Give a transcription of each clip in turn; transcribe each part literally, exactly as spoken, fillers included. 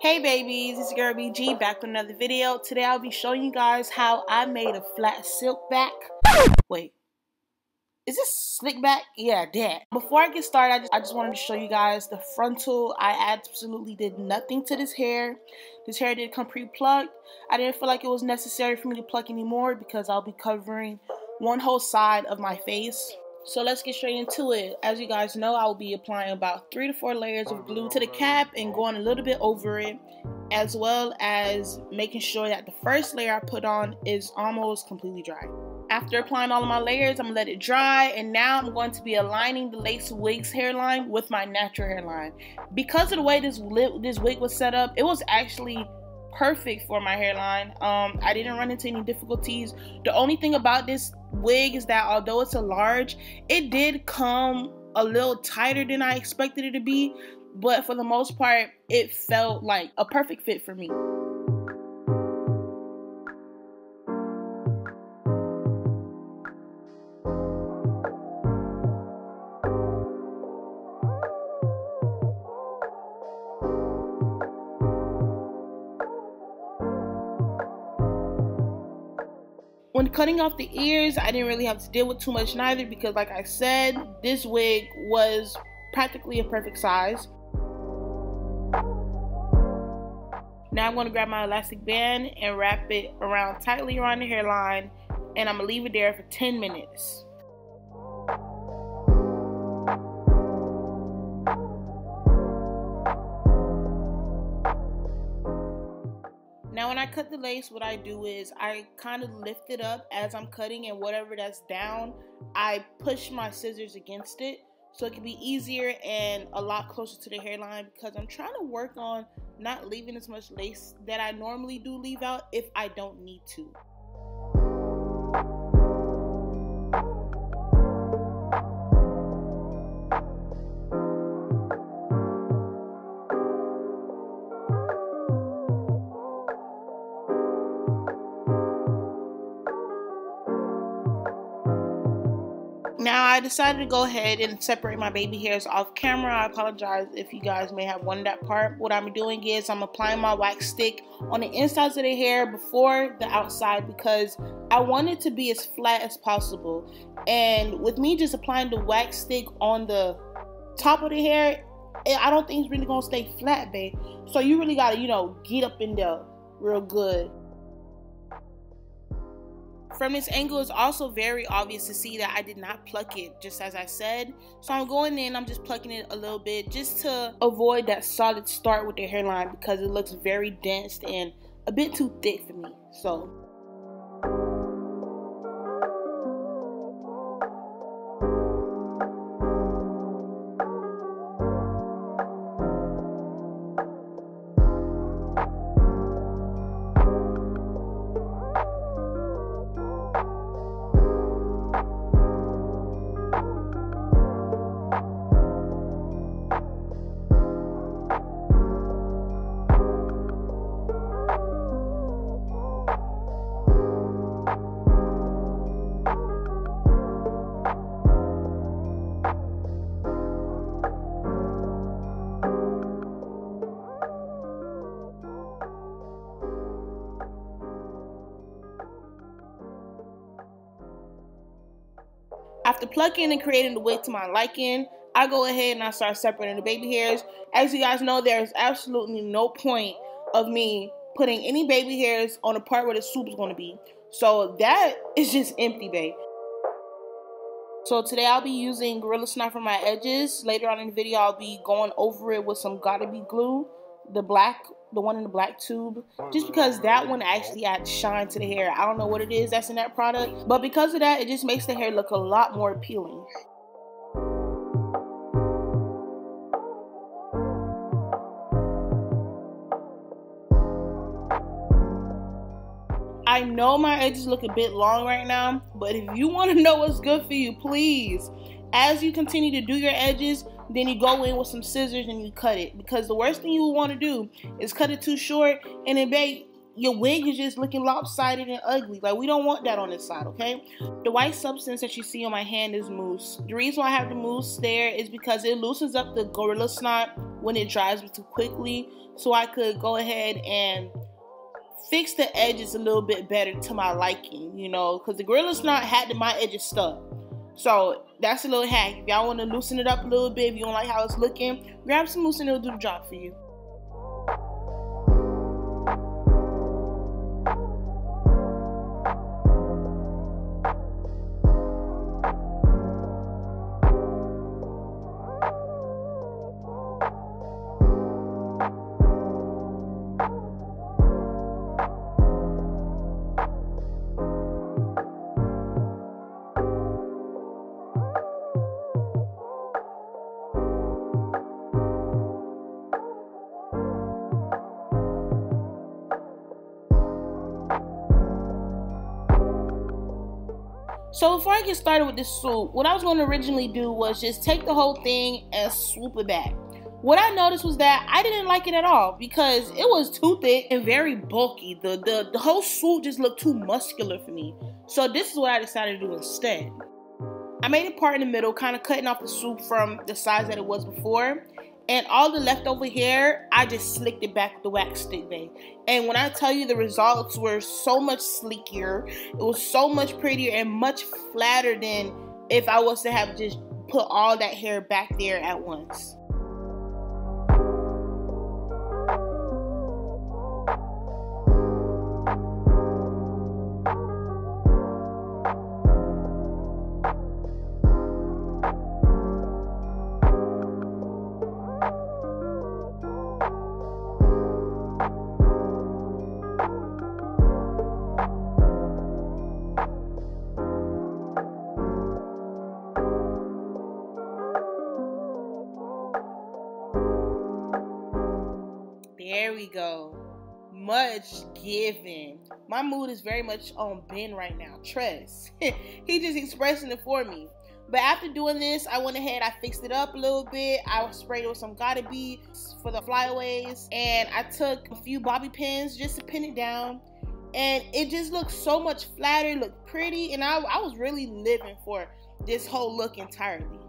Hey babies, it's your girl B G back with another video. Today I'll be showing you guys how I made a flat silk back. Wait, is this slick back? Yeah, that. Before I get started, I just, I just wanted to show you guys the frontal. I absolutely did nothing to this hair. This hair did come pre-plucked. I didn't feel like it was necessary for me to pluck anymore because I'll be covering one whole side of my face. So let's get straight into it. As you guys know, I will be applying about three to four layers of glue to the cap and going a little bit over it, as well as making sure that the first layer I put on is almost completely dry. After applying all of my layers, I'm gonna let it dry, and now I'm going to be aligning the lace wig's hairline with my natural hairline. Because of the way this, this wig was set up, it was actually perfect for my hairline. Um, I didn't run into any difficulties. The only thing about this wig is that although it's a large, it did come a little tighter than I expected it to be, but for the most part, it felt like a perfect fit for me. When cutting off the ears, I didn't really have to deal with too much neither because, like I said, this wig was practically a perfect size. Now I'm going to grab my elastic band and wrap it around tightly around the hairline, and I'm going to leave it there for ten minutes. Now when I cut the lace, what I do is I kind of lift it up as I'm cutting, and whatever that's down, I push my scissors against it so it can be easier and a lot closer to the hairline, because I'm trying to work on not leaving as much lace that I normally do leave out if I don't need to. Now I decided to go ahead and separate my baby hairs off camera. I apologize if you guys may have wondered that part. What I'm doing is I'm applying my wax stick on the insides of the hair before the outside because I want it to be as flat as possible. And with me just applying the wax stick on the top of the hair, I don't think it's really gonna stay flat, babe. So you really gotta, you know, get up in there real good. From this angle, it's also very obvious to see that I did not pluck it, just as I said. So I'm going in, I'm just plucking it a little bit just to avoid that solid start with the hairline because it looks very dense and a bit too thick for me. So after plucking and creating the wig to my liking, I go ahead and I start separating the baby hairs. As you guys know, there's absolutely no point of me putting any baby hairs on the part where the soup is going to be. So that is just empty, babe. So today I'll be using Gorilla Snot for my edges. Later on in the video, I'll be going over it with some Gotta Be glue, the black, the one in the black tube, just because that one actually adds shine to the hair. I don't know what it is that's in that product, but because of that, it just makes the hair look a lot more appealing. I know my edges look a bit long right now, but if you want to know what's good for you, please, as you continue to do your edges, then you go in with some scissors and you cut it, because the worst thing you want to do is cut it too short, and then babe, your wig is just looking lopsided and ugly. Like, we don't want that on this side, okay? The white substance that you see on my hand is mousse. The reason why I have the mousse there is because it loosens up the Gorilla Snot when it dries too quickly, so I could go ahead and fix the edges a little bit better to my liking, you know, because the Gorilla Snot had my edges stuck. So that's a little hack. If y'all want to loosen it up a little bit, if you don't like how it's looking, grab some mousse and it'll do the job for you. So before I get started with this swoop, what I was going to originally do was just take the whole thing and swoop it back. What I noticed was that I didn't like it at all because it was too thick and very bulky. The, the, the whole swoop just looked too muscular for me. So this is what I decided to do instead. I made a part in the middle, kind of cutting off the swoop from the size that it was before. And all the leftover hair, I just slicked it back with the wax stick bang. And when I tell you the results were so much sleeker, it was so much prettier and much flatter than if I was to have just put all that hair back there at once. There we go. Much given. My mood is very much on Ben right now. Tress. He just expressing it for me. But after doing this, I went ahead, I fixed it up a little bit. I sprayed it with some Gotta Beats for the flyaways. And I took a few bobby pins just to pin it down. And it just looked so much flatter, looked pretty. And I, I was really living for this whole look entirely.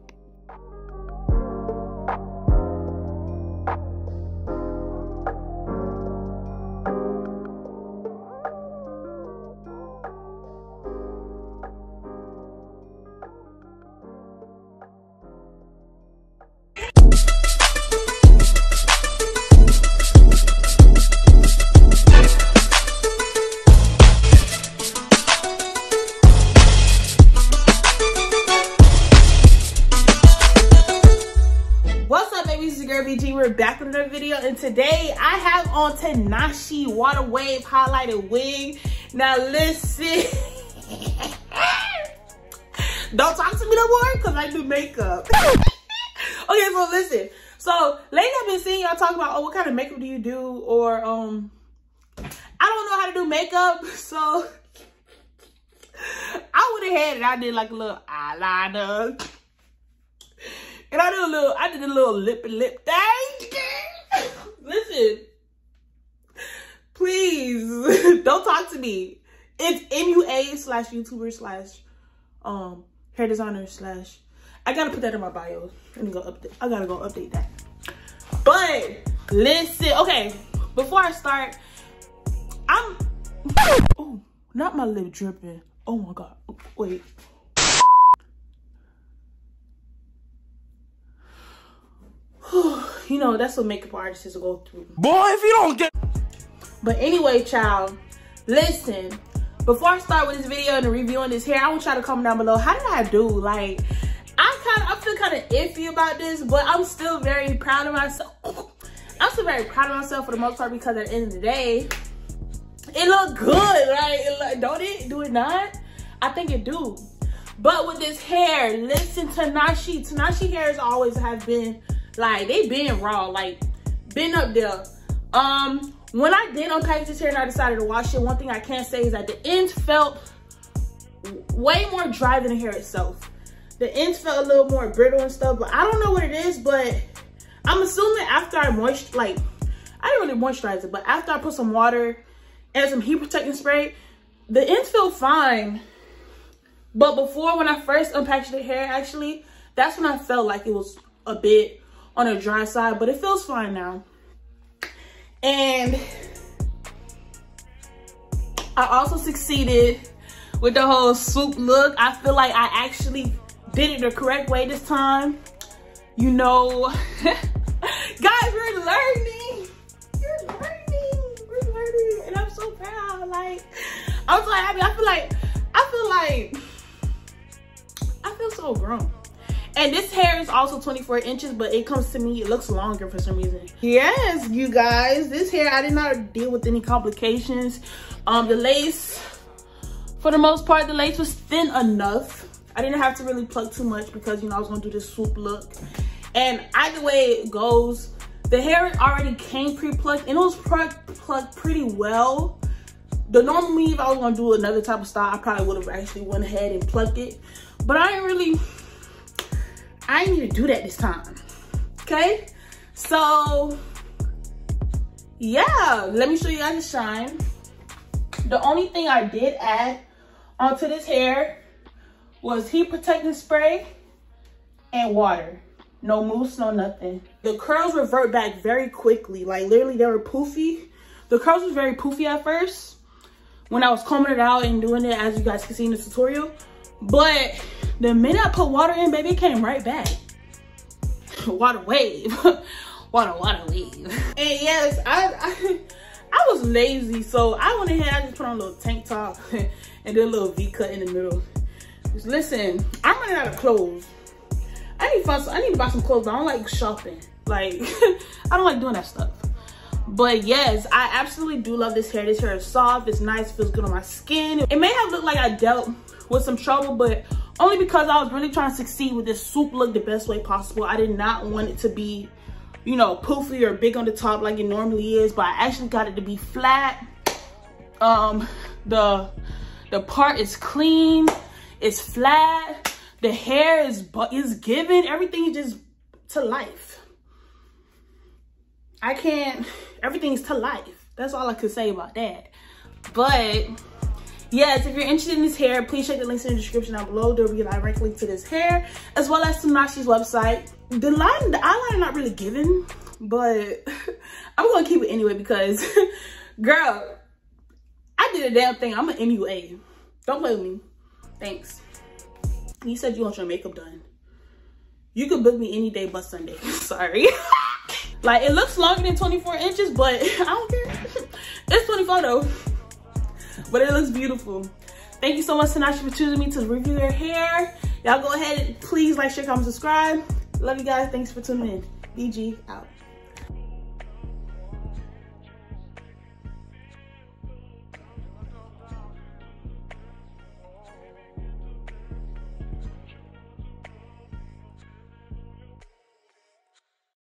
We're back with another video, and today I have on Tanashi Water Wave highlighted wig. Now listen, don't talk to me no more because I do makeup. Okay, so listen. So lately I've been seeing y'all talk about, oh, what kind of makeup do you do? Or um, I don't know how to do makeup, so I went ahead and I did like a little eyeliner. And I did a little, I did a little lip and lip thing. Listen, please don't talk to me. It's M U A slash YouTuber slash um hair designer slash. I gotta put that in my bio. Let me go update. I gotta go update that. But listen, okay. Before I start, I'm. Oh, not my lip dripping. Oh my god. Wait. You know, that's what makeup artists go through. Boy, if you don't get... But anyway, child, listen. Before I start with this video and reviewing this hair, I want y'all to comment down below. How did I do? Like, I kind of, I feel kind of iffy about this, but I'm still very proud of myself. I'm still very proud of myself for the most part because at the end of the day, it look good, right? It look, don't it? Do it not? I think it do. But with this hair, listen, Tanashi. Tanashi hairs always have been... Like, they been raw, like, been up there. Um, when I did unpack this hair and I decided to wash it, one thing I can say is that the ends felt way more dry than the hair itself. The ends felt a little more brittle and stuff, but I don't know what it is, but I'm assuming after I moist, like, I didn't really moisturize it, but after I put some water and some heat protecting spray. The ends feel fine, but before, when I first unpackaged the hair, actually, that's when I felt like it was a bit on the dry side, but it feels fine now. And I also succeeded with the whole swoop look. I feel like I actually did it the correct way this time. You know, guys, we're learning. We're learning. We're learning. And I'm so proud. Like, I'm so happy. I feel like, I feel like, I feel so grown. And this hair is also twenty-four inches, but it comes to me, it looks longer for some reason. Yes, you guys, this hair, I did not deal with any complications. Um, the lace, for the most part, the lace was thin enough. I didn't have to really pluck too much because, you know, I was gonna do this swoop look. And either way it goes, the hair already came pre-plucked and it was plucked pretty well. The normal me, if I was gonna do another type of style, I probably would have actually went ahead and plucked it. But I didn't really, I didn't need to do that this time, okay? So, yeah, let me show you guys the shine. The only thing I did add onto this hair was heat protecting spray and water. No mousse, no nothing. The curls revert back very quickly. Like, literally, they were poofy. The curls was very poofy at first when I was combing it out and doing it, as you guys can see in the tutorial. But the minute I put water in, baby, it came right back. Water wave. water, water wave. And yes, I, I, I was lazy, so I went ahead, I just put on a little tank top and did a little V-cut in the middle. Just listen, I'm running out of clothes. I need to find some, I need to buy some clothes, but I don't like shopping. Like, I don't like doing that stuff. But yes, I absolutely do love this hair. This hair is soft, it's nice, feels good on my skin. It may have looked like I dealt with some trouble, but only because I was really trying to succeed with this swoop look the best way possible. I did not want it to be, you know, poofy or big on the top like it normally is, but I actually got it to be flat. Um, the, the part is clean, it's flat. The hair is is given. Everything is just to life. I can't, everything's to life. That's all I could say about that. But yes, if you're interested in this hair, please check the links in the description down below. There will be a direct link to this hair, as well as to Nakshi's website. The line, the eyeliner not really given, but I'm gonna keep it anyway because, girl, I did a damn thing. I'm an M U A. Don't play with me. Thanks. You said you want your makeup done. You could book me any day but Sunday. Sorry. Like, it looks longer than twenty-four inches, but I don't care. It's twenty-four though. But it looks beautiful. Thank you so much, Nakshi, for choosing me to review your hair. Y'all go ahead and please like, share, comment, subscribe. Love you guys. Thanks for tuning in. B G out.